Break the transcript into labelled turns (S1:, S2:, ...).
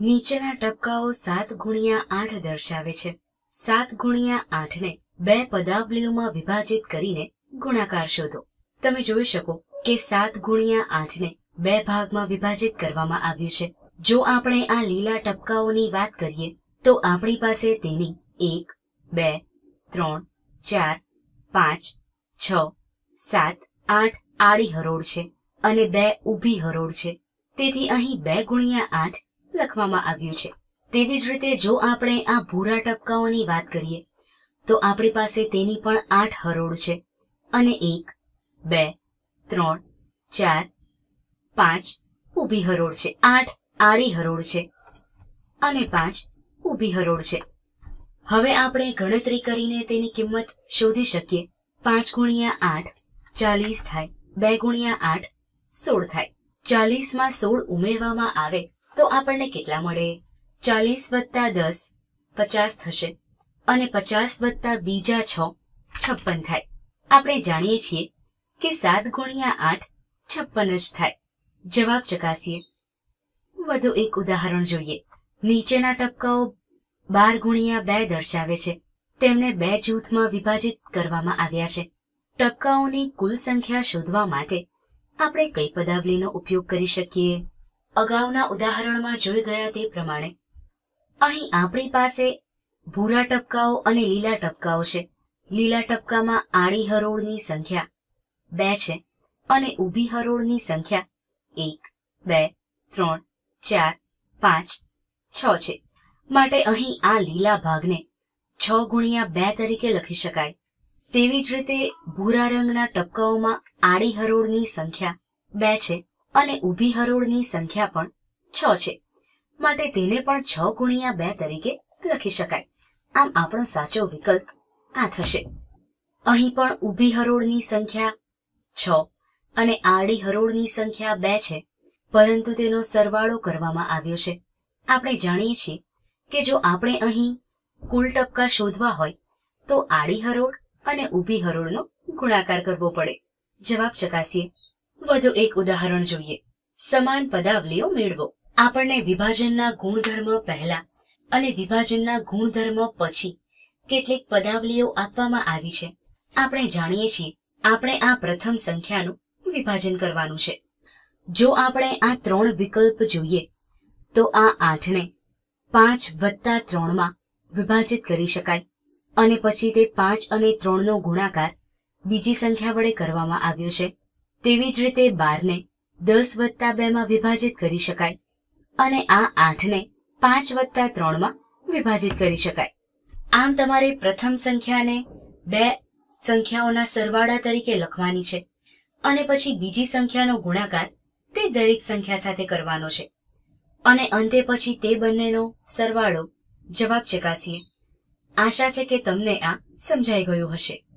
S1: નીચેના ટપકાઓ 7 ગુણ્યા 8 દર્શાવે છે. 7 ગુણ્યા 8 ને બે પદાવલીઓમાં વિભાજિત કરીને ગુણાકાર શોધો. તમે જોઈ શકો કે 7 ગુણ્યા 8 ને બે ભાગમાં વિભાજિત કરવામાં આવ્યું છે. જો આપણે આ લીલા ટપકાઓની વાત કરીએ તો આપણી પાસે તેની 1, 2, 3, 4, 5, 6, 7, 8 આડી હરોળ છે અને 2 ઊભી હરોળ છે. તેથી અહીં 2 ગુણ્યા 8 લખવામાં આવ્યું છે. તેવી જ રીતે જો આપણે આ ભૂરા ટપકાઓની વાત કરીએ તો આપણી પાસે તેની પણ 8 હરોળ છે અને 1, 2, 3, 4, 5 ઊભી હરોળ છે. 8 આડી હરોળ છે અને 5 ઊભી હરોળ છે. હવે આપણે ગણતરી કરીને તેની કિંમત શોધી શકીએ. 5 ગુણ્યા 8 40 થાય. 2 ગુણ્યા 8 16 થાય. 40 માં 16 ઉમેરવામાં આવે તો આપણને કેટલા મળે? 40 વત્તા 10 50 થશે અને 50 વત્તા બીજા 6 56 થાય. આપણે જાણીએ છીએ કે 7 ગુણ્યા 8 56 જ થાય. જવાબ ચકાસીએ. વધુ એક ઉદાહરણ જોઈએ. નીચેના ટપકાઓ 12 ગુણ્યા 2 દર્શાવે છે. તેમને બે જૂથમાં વિભાજિત કરવામાં આવ્યા છે. ટપકાઓની કુલ સંખ્યા શોધવા માટે આપણે કઈ પદાવલીનો ઉપયોગ કરી શકીએ? અગાઉના ઉદાહરણમાં જોઈ ગયા તે પ્રમાણે અહીં આપણી પાસે ભૂરા ટપકાઓ અને લીલા ટપકાઓ છે. લીલા ટપકામાં આડી હરોળની સંખ્યા 2 છે અને ઊભી હરોળની સંખ્યા 1, 2, 3, 4, 5, 6 છે. માટે અહીં આ લીલા ભાગને 6 ગુણ્યા 2 તરીકે લખી શકાય. તેવી જ રીતે ભૂરા રંગના ટપકાઓમાં આડી હરોળની સંખ્યા 2 છે અને ઊભી હરોળની સંખ્યા પણ 6 છે. માટે તેને પણ 6 ગુણ્યા 2 તરીકે લખી શકાય. આમ આપણો સાચો વિકલ્પ આ થશે. અહીં પણ ઊભી હરોળની સંખ્યા 6 અને આડી હરોળની સંખ્યા 2 છે, પરંતુ તેનો સરવાળો કરવામાં આવ્યો છે. આપણે જાણીએ છીએ કે જો આપણે અહીં કુલ ટપકા શોધવા હોય તો આડી હરોળ અને ઊભી હરોળનો ગુણાકાર કરવો પડે. જવાબ ચકાસીએ. વધુ એક ઉદાહરણ જોઈએ. સમાન પદાવલીઓ મેળવો. આપણને વિભાજનના ગુણધર્મ પહેલા અને વિભાજનના ગુણધર્મ પછી કેટલીક પદાવલીઓ આપવામાં આવી છે. આપણે જાણીએ છીએ આપણે આ પ્રથમ સંખ્યાનું વિભાજન કરવાનું છે. જો આપણે આ 3 વિકલ્પ જોઈએ તો આ 8 ને 5 વત્તા 3 માં વિભાજિત કરી શકાય અને પછી તે 5 અને 3 નો ગુણાકાર બીજી સંખ્યા વડે કરવામાં આવ્યો છે. તેવી જ રીતે 12 ને 10 વત્તા 2 માં વિભાજિત કરી શકાય અને આ 8 ને 5 વત્તા 3 માં વિભાજિત કરી શકાય. આમ તમારે પ્રથમ સંખ્યાને બે સંખ્યાઓના સરવાળા તરીકે લખવાની છે અને પછી બીજી સંખ્યાનો ગુણાકાર તે દરેક સંખ્યા સાથે કરવાનો છે અને અંતે પછી તે બંનેનો સરવાળો. જવાબ ચકાસીએ. આશા છે કે તમને આ સમજાઈ ગયું હશે.